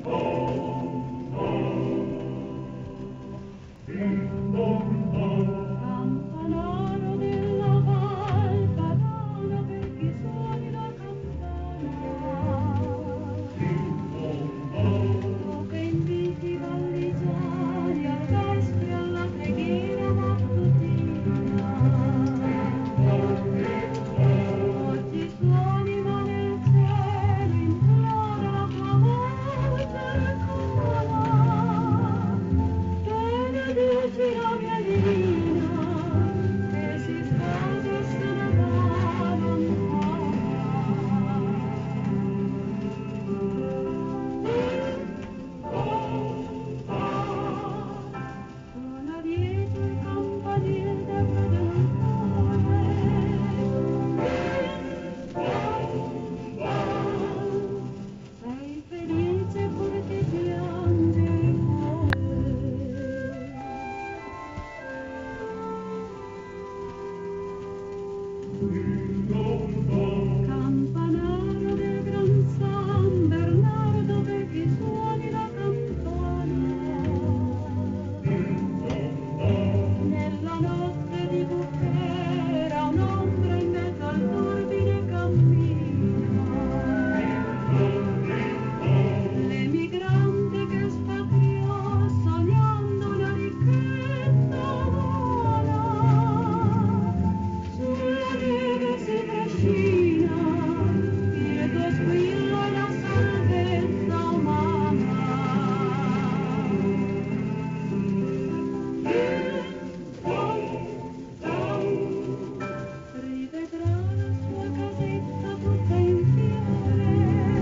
Campanaro della Val Padana per chi suoni la campana, o che inviti i valligiani al vespro alla preghiera mattutina. Oggi suoni ma nel cielo implora la tua voce lontana, benedici la mia linea che si sposa e se ne va lontana. Suona dietro il campanile del sei felice pur che piange il cuore. Campanaro del Gran San Bernardo per chi suoni la campana. Nella notte di bufera un'ombra in mezzo al turbine cammina. L'emigrante che spatriò sognando una ricchezza vola, sulla neve si trascina, quieto squilla la salvezza umana. Rivedrà la sua casetta tutta in fiore,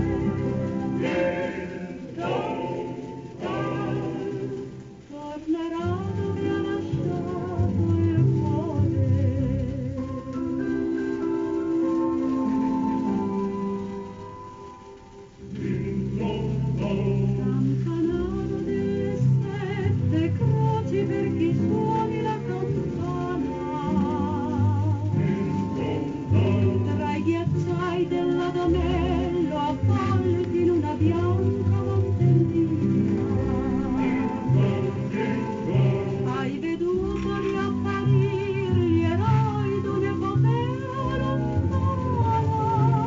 tornerà dove ha lasciato il cuore. Campanaro delle sette croci per chi suoni la campana. Tra i ghiacciai dell'Adamello avvolti in una bianca mantellina. Hai veduto riapparir gli eroi d'un'epopea lontana.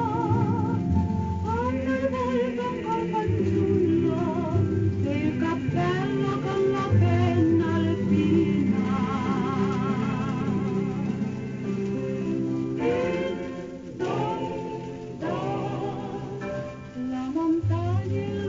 Hanno il volto col fanciullo e il cappello con la penna alpina. La montagna e